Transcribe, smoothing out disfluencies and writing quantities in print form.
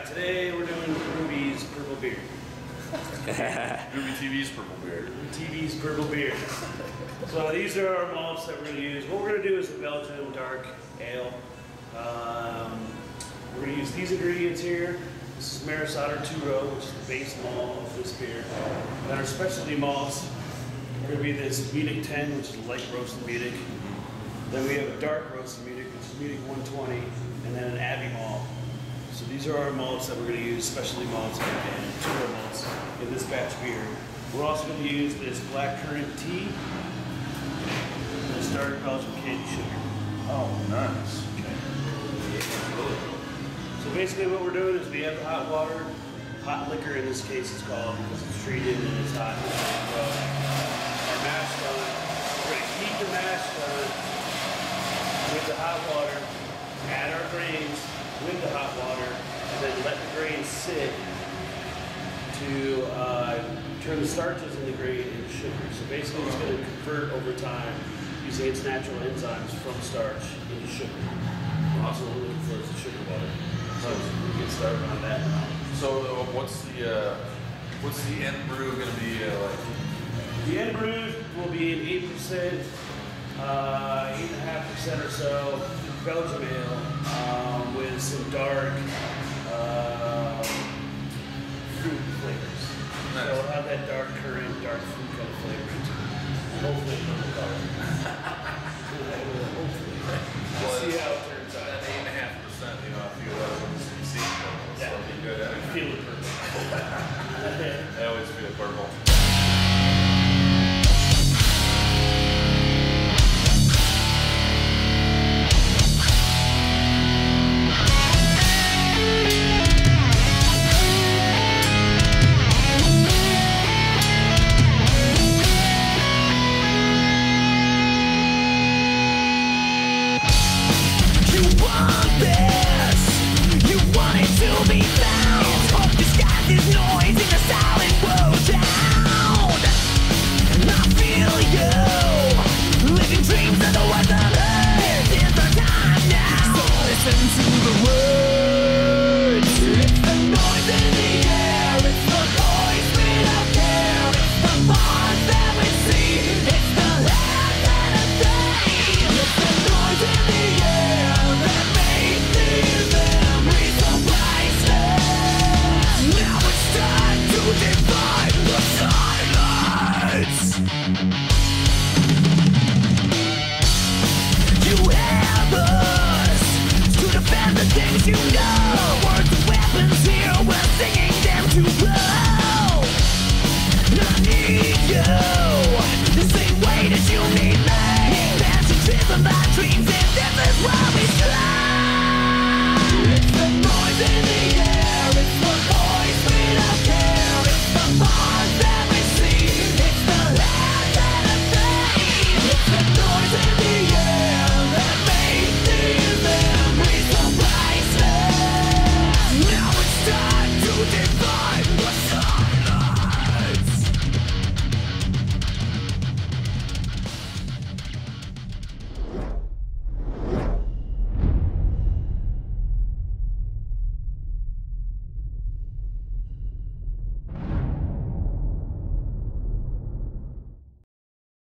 Alright, today we're doing Groovey's Purple Beer. Groovey.TV's Purple Beer. TV's Purple Beer. So these are our malts that we're going to use. What we're going to do is a Belgian dark ale. We're going to use these ingredients here. This is Maris Otter 2-Row, which is the base malt of this beer. And our specialty malts are going to be this Munich 10, which is light roasted Munich. Then we have a dark roasted Munich, which is Munich 120, and then an Abbey malt. So these are our malts that we're going to use, specialty malts and 2-Row malts in this batch beer. We're also going to use this black currant tea and this dark Belgian candy sugar. Oh, nice. Okay. So basically what we're doing is we have the hot water, hot liquor in this case it's called because it's treated and it's hot. Our mash tun, we're going to heat the mash tun with the hot water, add our grains with the hot water, and then let the grains sit to turn the starches in the grain into sugar. So basically it's going to convert over time using its natural enzymes from starch into sugar. Also what we're looking for is the sugar butter. So we get started on that now. So what's the end brew going to be like? The end brew will be an 8%, 8.5% or so Belgian ale with some dark fruit flavors. Nice. So it'll have that dark currant, dark fruit kind of flavor to it. Hopefully purple color. Hopefully. We'll see how it turns out. That 8.5%, you know, I feel that when you see purple. Yeah. So it'll be good. I feel it purple. I always feel purple. You know, words and weapons here, we're singing them to blow. I need you, the same way that you need me. Passion driven by dreams.